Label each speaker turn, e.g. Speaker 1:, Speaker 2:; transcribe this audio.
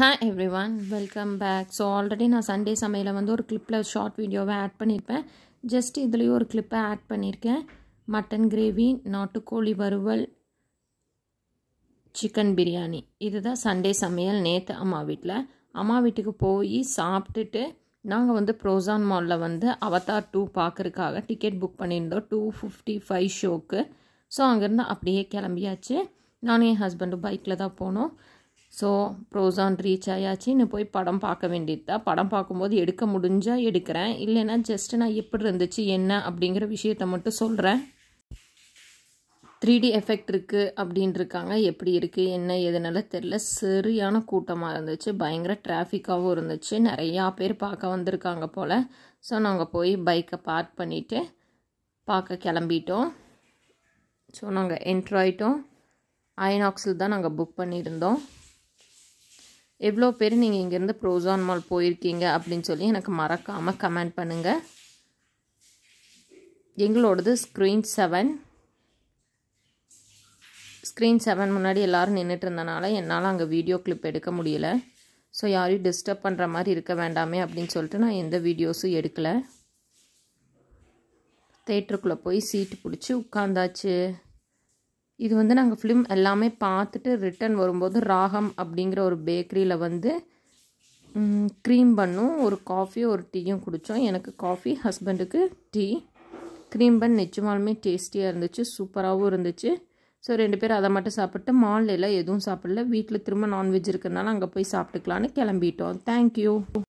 Speaker 1: Hi everyone, welcome back. So already நான் Sunday சமையல வந்து ஒரு clipல ஷார்ட் வீடியோவை ஆட் பண்ணிருப்பேன். ஜஸ்ட் இதுலயே ஒரு clip ஆட் பண்ணிருக்கேன். மட்டன் கிரேவி, நாட்டுக்கோழி வறுவல், சிக்கன் பிரியாணி. இதுதான் சண்டே சமையல் நேத்து அம்மா வீட்டுக்கு போய் சாப்பிட்டுட்டு நாங்க வந்து ப்ரோசான் மால்ல வந்து அவதார் 2 பார்க்கறதுக்காக டிக்கெட் புக் பண்ணியிருந்தோம் 2:55 ஷோக்கு. ஸோ அங்கேருந்து அப்படியே கிளம்பியாச்சு. நானும் என் ஹஸ்பண்டும் பைக்கில் தான் போனோம். ஸோ ப்ரோசான் ரீச் ஆயாச்சு. இன்னும் போய் படம் பார்க்க வேண்டியது தான். படம் பார்க்கும்போது எடுக்க முடிஞ்சால் எடுக்கிறேன், இல்லைன்னா ஜஸ்ட்டு நான் எப்படி இருந்துச்சு என்ன அப்படிங்கிற விஷயத்த மட்டும் சொல்கிறேன். 3D எஃபெக்ட் இருக்குது அப்படின்னு இருக்காங்க. எப்படி இருக்குது என்ன எதுனால தெரில. சரியான கூட்டமாக இருந்துச்சு, பயங்கர டிராஃபிக்காகவும் இருந்துச்சு. நிறையா பேர் பார்க்க வந்திருக்காங்க போல். ஸோ நாங்கள் போய் பைக்கை பார்க் பண்ணிவிட்டு பார்க்க கிளம்பிட்டோம். ஸோ நாங்கள் என்ட்ராயிட்டோம். ஐநாக்ஸில் தான் நாங்கள் புக் பண்ணியிருந்தோம். எவ்வளோ பேர் நீங்கள் இங்கேருந்து ப்ரோசான் மால் போயிருக்கீங்க அப்படின்னு சொல்லி எனக்கு மறக்காமல் கமெண்ட் பண்ணுங்கள். எங்களோடது ஸ்க்ரீன் 7 முன்னாடி எல்லோரும் நின்றுட்டு இருந்தனால என்னால் அங்கே வீடியோ கிளிப் எடுக்க முடியல. ஸோ யாரையும் டிஸ்டர்ப் பண்ணுற மாதிரி இருக்க வேண்டாமே அப்படின்னு சொல்லிட்டு நான் எந்த வீடியோஸும் எடுக்கலை. தேட்டருக்குள்ளே போய் சீட்டு பிடிச்சி உட்காந்தாச்சு. இது வந்து நாங்கள் ஃபிலிம் எல்லாமே பார்த்துட்டு ரிட்டன் வரும்போது ராகம் அப்படிங்கிற ஒரு பேக்கரியில் வந்து க்ரீம் பண்ணும் ஒரு காஃபி ஒரு டீயும் குடித்தோம். எனக்கு காஃபி, ஹஸ்பண்டுக்கு டீ. க்ரீம் பன் நிச்சயமாலுமே டேஸ்டியாக இருந்துச்சு, சூப்பராகவும் இருந்துச்சு. ஸோ 2 பேர் அதை மட்டும் சாப்பிட்டு மால்ல எல்லாம் எதுவும் சாப்பிடல. வீட்டில் திரும்ப நான்வெஜ் இருக்கிறதுனால அங்கே போய் சாப்பிட்டுக்கலான்னு கிளம்பிட்டோம். தேங்க்யூ.